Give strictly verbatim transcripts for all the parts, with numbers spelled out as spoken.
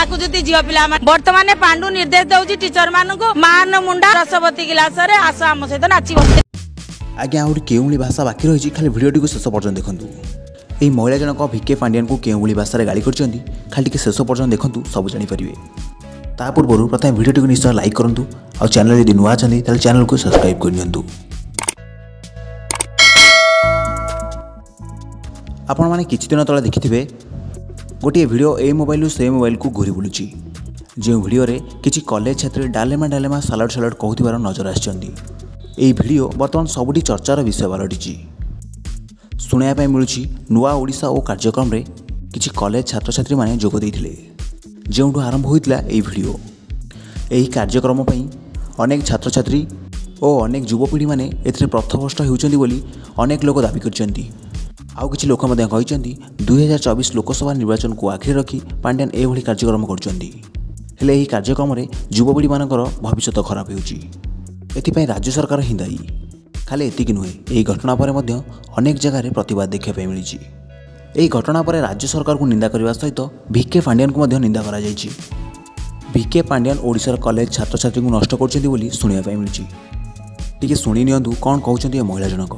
डाकुचुती झियो पिला बर्तमान पांडु निर्देश दउची टीचर मानकु मान मुंडा रसवती गिलास रे आस आम सहित नाचिबो। आज्ञा आउरी केउली भाषा बाकी रही खाली भिडियोटी को शेष पर्यंत देखंतु। एही महिला जनक भिके पांडियान को केउली भाषा रे गाली करछंती खाली के शेष पर्यंत देखंतु सब जानि परिबे। ता पूर्व प्रथम भिडियोटी को निश्चय लाइक करंतु और चैनल यदि नुआ छथि ताले चैनल को सब्सक्राइब कर नियंतु। आपण माने किछि दिन तळे देखिथिबे गोटे वीडियो ए मोबाइल से मोबाइल को घूरी बुलुची जो वीडियो रे किछि कॉलेज छात्री डालेमा डालेमा सालाड सालाड कहूथिबार नजर आछंती। एही वीडियो बर्तमान सबुठी चर्चार विषय पलटिछि। सुनिया पय मिलुछि नुआ ओडिशा ओ कार्यक्रम रे किछि कॉलेज छात्र छात्री माने जोग दैथिले जेउठु आरंभ होइतला एही वीडियो। एही कार्यक्रम पय अनेक छात्र छात्री ओ अनेक युवपीढ़ी माने एथिरे प्रथमष्ट हेउचंती बोली अनेक लोक दाबी करचंती। आउ किछि लोक मध्य कहिचंती दुई हजार चौबीस लोकसभा निर्वाचन को आखिर रखी पांड्यान एभली कार्यक्रम करचंती। हेले एही कार्यक्रम रे युवपीढ़ी मानकर भविष्य खराब हेउची एथिपई राज्य सरकार ही दायी। खाली एतिक नुहे एही घटना पर मध्य अनेक जगह रे प्रतिवाद देखा पे मिलिछि। एही घटना पर राज्य सरकार को निंदा करबा सहित भिके पांड्यान को मध्य निंदा करा जायछि। भिके पांड्यान ओडिशार कॉलेज छात्र छात्री को नष्ट करचंती बोली सुनिया पे मिलिछि। टिके सुनि नियंतु कोन कहउचंती ए महिला जनक।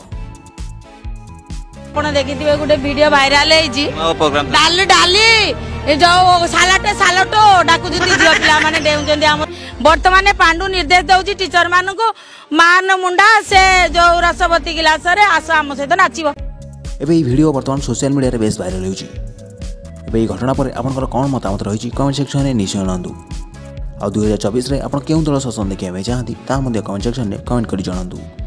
आपण देखिथिबे गुटे वीडियो वायरल हेछि डाली डाली ए जो सालाट सालाट डाकुचुती झियो पिला माने देउचंती हम वर्तमान पांडु निर्देश दउची टीचर मानकु मान मुंडा से जो रसवती गिलास रे आस आम सहित नाचिबो। एबे ई वीडियो वर्तमान सोशल मीडिया रे बेस वायरल हेउची। एबे ई घटना पर आपनकर कोन मतामत रहिछि कमेंट सेक्शन रे निश्चय जणांतु। आ दुई हजार चौबीस रे आपण केउ दल शासन देखिबे चाहंती ता मध्ये कमेंट सेक्शन रे कमेंट करि जणांतु।